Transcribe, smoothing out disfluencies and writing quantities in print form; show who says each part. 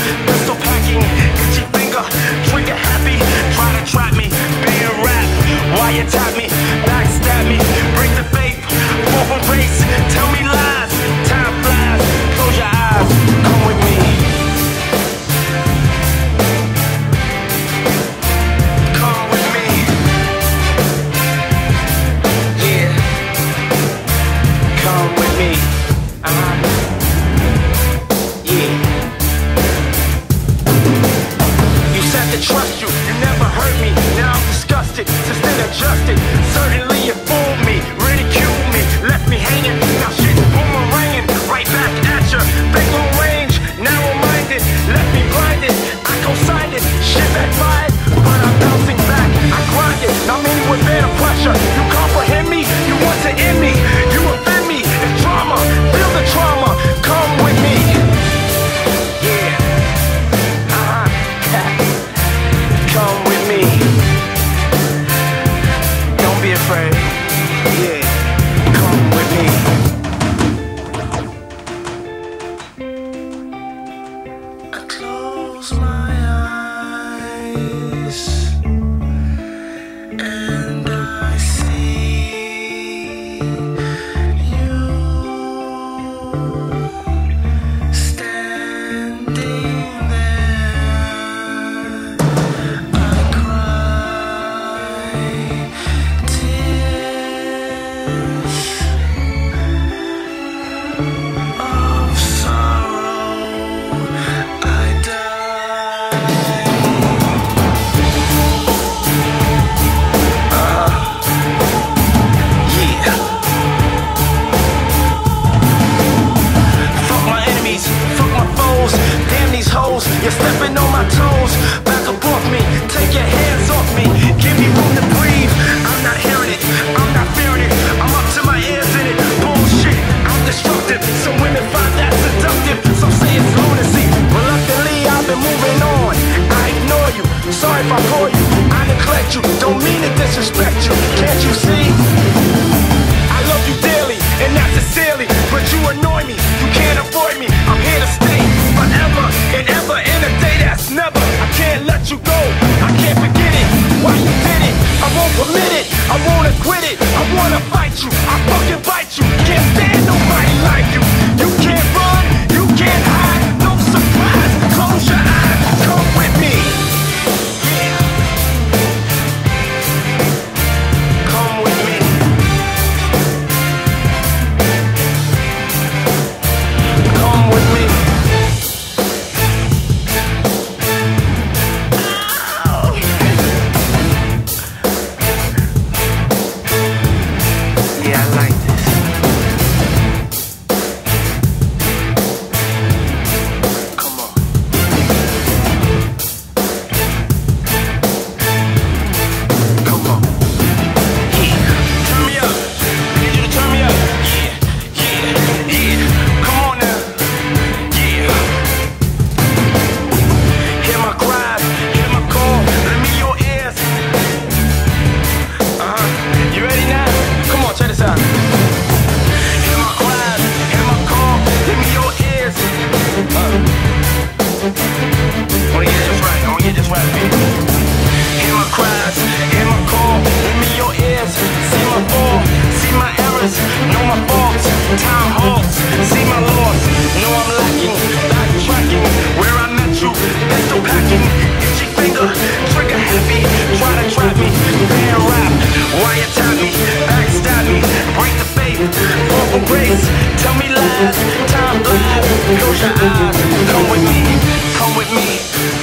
Speaker 1: pistol packing, itchy finger, trigger happy. Try to trap me, being rap. Why you tap me, backstab me, break the faith, fall from grace, tell me lies. Time flies, close your eyes, come with me. Come with me. Yeah. Come with me. Yeah. You said to trust you, you never hurt me. Now I'm disgusted, since then adjusted. Certainly you fooled me, ridiculed me, left me hanging. Now shit boomeranging, right back at ya. Big long range, narrow-minded, left me blinded. I co-signed it, shit backfired, but I'm bouncing back. I grind it, now meaning with better pressure. You comprehend me, you want to end me, you offend me. It's drama, feel the trauma. Come with me. Yeah. Come with me. Don't be afraid. Yeah. Come with me. I close my eyes and I see you standing there. I cry tears of sorrow. I die. Yeah. Fuck my enemies, fuck my foes. Damn these hoes, you're stepping on my toes. Back up off me, take your hands off me. Give me room to breathe. I'm not hearing it, I'm not fearing it. I'm up to my ears in it. Bullshit, I'm destructive. Some women find that seductive. Some say it's lunacy. Reluctantly, I've been moving on. I ignore you, sorry if I bore you. I neglect you, don't mean to disrespect you. Can't you see? I love you dearly, and not sincerely, but you annoy me, you can't avoid me. I'm here to stay forever and ever in a day that's never. I can't let you go, I can't forget it. Why you did it? I won't permit it, I won't acquit it. I wanna fight you, I fucking bite you. Can't stand nobody like you. You can't run, you can't hide, no surprise. Close your eyes, come with me. Yeah. Come with me. Come with me. Ow. Yeah, I like this. Come on. Come on. Yeah. Turn me up. I need you to turn me up. Yeah. Yeah. Yeah. Come on now. Yeah. Hear my cries, hear my call, let me your ears. You ready now? Come on, check this out. Hear my cries, hear my call, let me your ears. I wanna get this right, I wanna get this right, baby. Hear my cries, hear my call, let me your ears. See my fall, see my errors, know my faults. Time halts, see my loss, know I'm lacking, backtracking. Where I met you, pistol packing, itchy finger, trigger happy. Try to trap me, being rap. Why you tap me, backstab me, break the faith, fall from grace, tell me lies. Time flies, close your eyes, come with me, come with me.